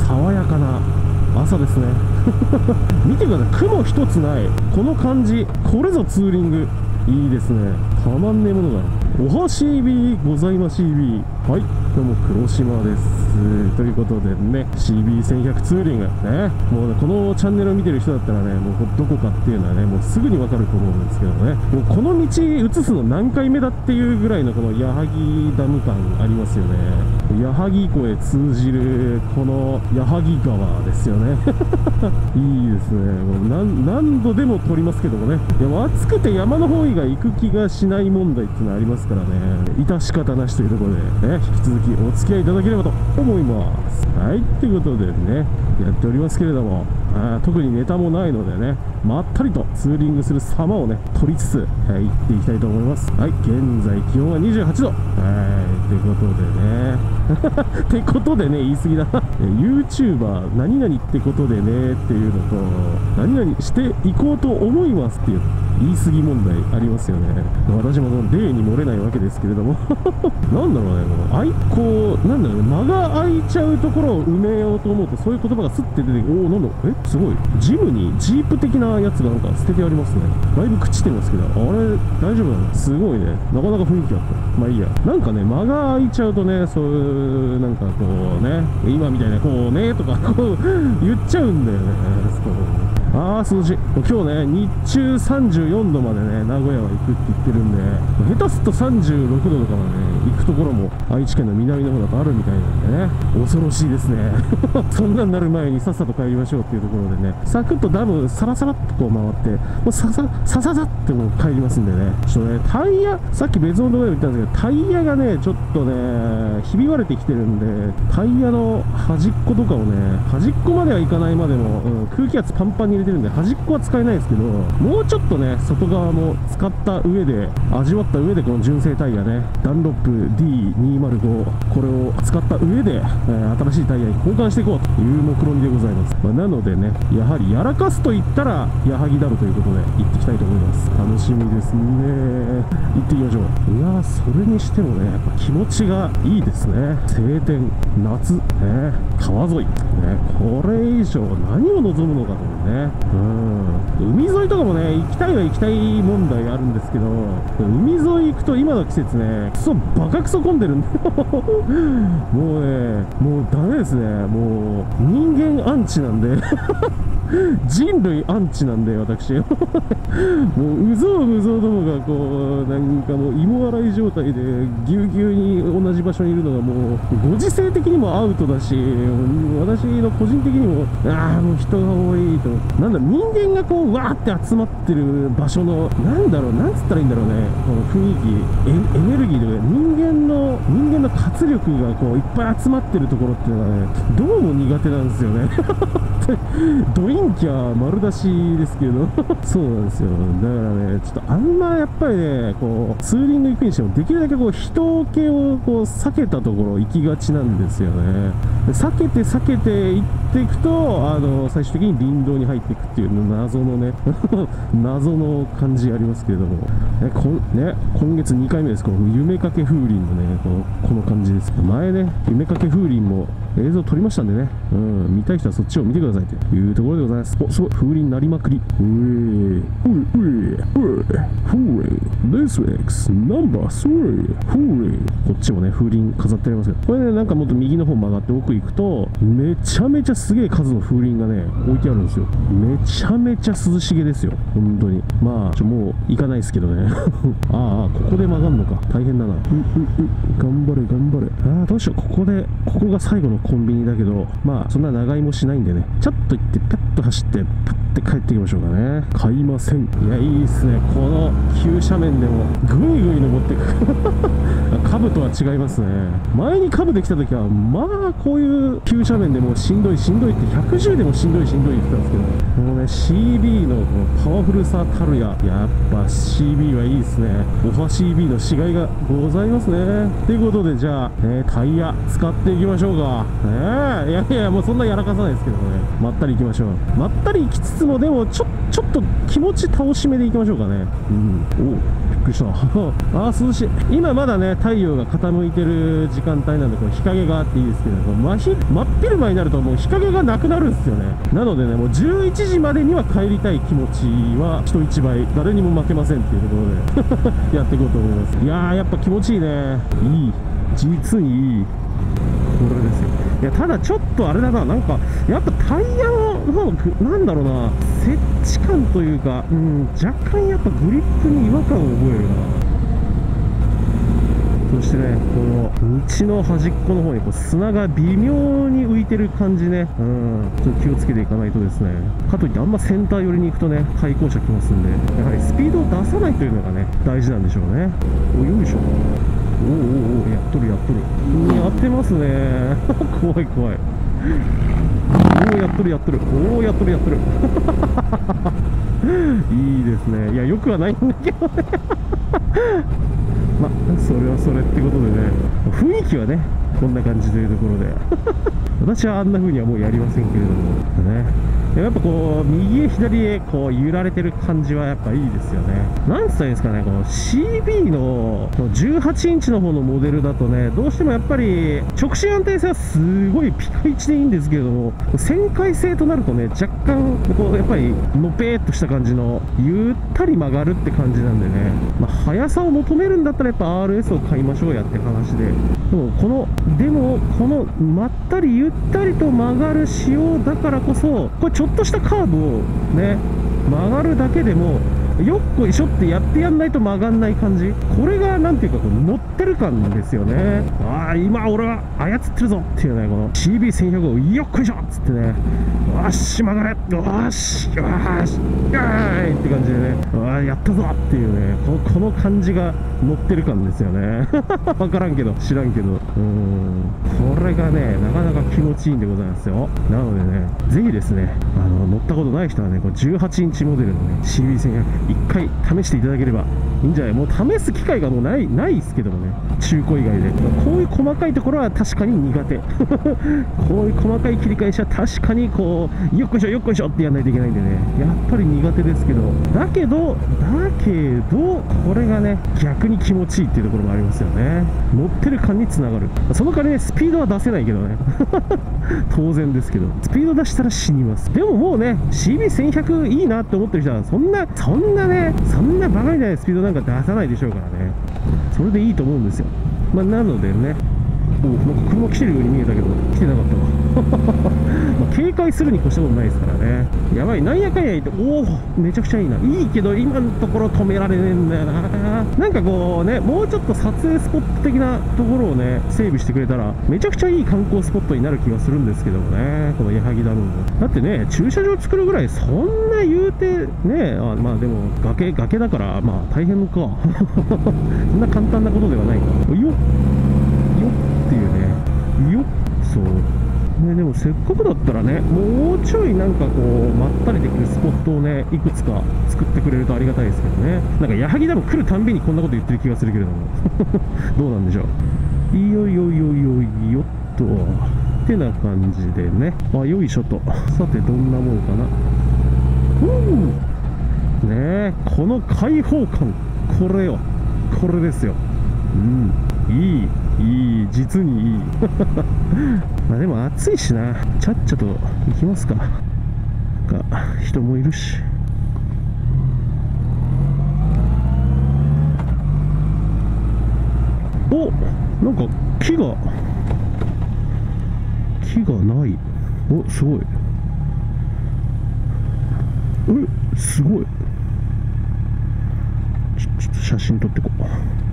爽やかな朝ですね。見てください、雲一つないこの感じ。これぞツーリング、いいですね。たまんねえものがおは CB ございま CB。 はい、どうも黒島です。ということでね、 CB1100 ツーリングね、もうね、このチャンネルを見てる人だったらね、もうどこかっていうのはね、もうすぐにわかると思うんですけどね、もうこの道移すの何回目だっていうぐらいのこの矢作ダム感ありますよね。矢作湖へ通じるこの矢作川ですよね。いいですね。もう何度でも撮りますけどもね、いや、もう暑くて山の方以外行く気がしない問題っていうのはありますからね、致し方なしというところでね、引き続きお付き合いいただければと思います。はい、ということでね、やっておりますけれども、特にネタもないのでね、まったりとツーリングする様をね、撮りつつ、行っていきたいと思います。はい、現在気温は28度。ということでね、ってことでね、言い過ぎだな。YouTuber 何々ってことでねっていうのと、何々していこうと思いますっていう言い過ぎ問題ありますよね。私もその例に漏れないわけですけれども。なんだろうね、こう、なんだろうね、間が空いちゃうところを埋めようと思うと、そういう言葉がスッて出てくる。おお、なんだ、すごい。ジムにジープ的なやつがなんか捨ててありますね。だいぶ朽ちてますけど、あれ、大丈夫なの？すごいね。なかなか雰囲気あった。まあいいや。なんかね、間が空いちゃうとね、そういう、なんかこうね、今みたいな、こうね、とか、こう、言っちゃうんだよね。あー、涼しい。今日ね、日中34度までね、名古屋は行くって言ってるんで、下手すっと36度とかまでね、行くところも愛知県の南の方だとあるみたいなんでね、恐ろしいですね。そんなになる前にさっさと帰りましょうっていうところでね、サクッとダムサラサラっとこう回って、もうササってもう帰りますんでね、ちょっとね、タイヤ、さっき別のところで言ったんですけど、タイヤがね、ちょっとね、ひび割れてきてるんで、タイヤの端っことかをね、端っこまではいかないまでも、空気圧パンパンに入れてるんで、端っこは使えないですけど、もうちょっとね、外側も使った上で、味わった上で、この純正タイヤね、ダンロップ D205、これを使った上で、新しいタイヤに交換していこうという目論見でございます。なのでね、やはりやらかすと言ったら、矢作だろということで、行っていきたいと思います。楽しみですね。行ってみましょう。いやー、それにしてもね、やっぱ気持ちがいいですね。晴天、夏、ね、川沿い、ね、これ以上何を望むのかというね。海沿いとかもね、行きたいは行きたい問題あるんですけど、海沿い行くと今の季節ね、バカクソ混んでるんでもうね、もうダメですね。もう人間アンチなんで人類アンチなんで、私もううぞうぞどもがこう、なんかもう芋洗い状態でぎゅうぎゅうに同じ場所にいるのがもうご時世的にもアウトだし、私の個人的にももう人が多いと、なんだろう、人間がこうわーって集まってる場所の、なんだろう、なんつったらいいんだろうね、この雰囲気、エネルギーというか、人間の活力がこういっぱい集まってるところっていうのはね、どうも苦手なんですよね。ドインキャ丸出しですけどそうなんですよ。だからね、ちょっとあんまやっぱりね、こうツーリング行くにしてもできるだけこう人気をこう避けたところ行きがちなんですよね。避けて行っていくと、最終的に林道に入っていくっていう謎のね謎の感じありますけれども、今月2回目です。この夢かけ風鈴のね、この感じです。前ね、夢かけ風鈴も映像撮りましたんでね、見たい人はそっちを見てくださいというところでございます。お、すごい、風鈴鳴りまくり。This week's number 3。こっちもね、風鈴飾ってありますけど、これね、なんかもっと右の方曲がって奥行くと、めちゃめちゃすげえ数の風鈴がね、置いてあるんですよ。めちゃめちゃ涼しげですよ。本当に。まあ、もう行かないですけどね。ここで曲がんのか。大変だな。頑張れ、頑張れ。どうしよう。ここが最後のコンビニだけど、まあ、そんな長居もしないんでね、ちょっと行って、パッと走って、パッて帰っていきましょうかね。買いません。いや、いいっすね。この急斜面でも、ぐいぐい登っていく。カブとは違いますね。前にカブで来た時は、まあ、こういう急斜面でもしんどいって、110でもしんどい言ってたんですけど、もうね、CB のこのパワフルさたるやっぱ CB はいいですね。オファ CB のしがいがございますね。ということで、じゃあ、タイヤ使っていきましょうか。いや、もうそんなやらかさないですけどね。まったり行きましょう。まったり行きつつも、でも、ちょっと気持ち倒し目で行きましょうかね。おう、びっくくりしたあー涼しい。今まだね太陽が傾いてる時間帯なんで、これ日陰があっていいですけど、真っ昼間になるともう日陰がなくなるんですよね。なのでね、もう11時までには帰りたい気持ちは人一倍、誰にも負けませんっていうところでやっていこうと思います。いやーやっぱ気持ちいいね。いい、実にいい、これですよ。いやただちょっとあれだな、なんかやっぱタイヤのなんだろうな、接地感というか、若干やっぱグリップに違和感を覚えるな。そしてね、この道の端っこの方にこう砂が微妙に浮いてる感じね、ちょっと気をつけていかないとですね。かといってあんまセンター寄りに行くとね対向車来ますんで、やはりスピードを出さないというのがね大事なんでしょうね。お、よいしょ。おお、やっとるやっとる、やってますね怖い怖い。おお、やっとるやっとる、おお、やっとるやっとるいいですね。いやよくはないんだけどねまあそれはそれってことでね、雰囲気はねこんな感じというところで私はあんな風にはもうやりませんけれどもね。やっぱこう右へ左へこう揺られてる感じはやっぱいいですよね。なんつったらいいんですかね、この CB の18インチの方のモデルだとね、どうしてもやっぱり直進安定性はすごいピカイチでいいんですけれども、旋回性となるとね若干こうやっぱりのぺーっとした感じのゆったり曲がるって感じなんでね、速さを求めるんだったらやっぱ RS を買いましょうやって話で、でもこのまったりゆったりと曲がる仕様だからこそ、これちょっとしたカーブをね曲がるだけでもよっこいしょってやってやんないと曲がんない感じ、これがなんていうかこう乗ってる感ですよね。ああ今俺は操ってるぞっていうね、この CB1100 をよっこいしょっつってね、よーし曲がれ、よーしよーしよーいって感じでね、ああやったぞっていうね、この感じが乗ってる感ですよね分からんけど知らんけど、これがねなかなか気持ちいいんでございますよ。なのでね、ぜひですね乗ったことない人はね、これ18インチモデルのね CB1100 一回試していただければいいんじゃない。もう試す機会がもうないですけどもね、中古以外でこういう細かいところは確かに苦手こういう細かい切り返しは確かにこうよっこいしょよっこいしょってやらないといけないんでね、やっぱり苦手ですけど、だけどこれがね逆に気持ちいいっていうところもありますよね。乗ってる感につながる。その代わりねスピードは出せないけどね当然ですけど、スピード出したら死にます。でももうね CB1100 いいなって思ってる人はそんなバカみたいなスピードなんか出さないでしょうからね、それでいいと思うんですよ。なのでね、なんか車来てるように見えたけど来てなかったわ警戒するに越したことないですからね。やばい、なんやかんや言って、おおめちゃくちゃいいな、いいけど今のところ止められねえんだよな。なんかこうね、もうちょっと撮影スポット的なところをね整備してくれたらめちゃくちゃいい観光スポットになる気がするんですけどもね、この矢作ダムも。だってね駐車場作るぐらいそんな言うてね、でも崖だから大変かそんな簡単なことではないかよっっていうね、よっ、そうね。でもせっかくだったらね、もうちょいなんかこうまったりできるスポットをねいくつか作ってくれるとありがたいですけどね。なんか矢作ダム来るたんびにこんなこと言ってる気がするけれどもどうなんでしょう。いよいよいよいよいよっとってな感じでね、よいしょと。さてどんなもんかな。ねえ、この開放感、これですよ。いい、実にいいでも暑いしな、ちゃっちゃと行きますか。人もいるし。お、なんか木がない。お、すごい。すごい。ちょっと写真撮ってこう。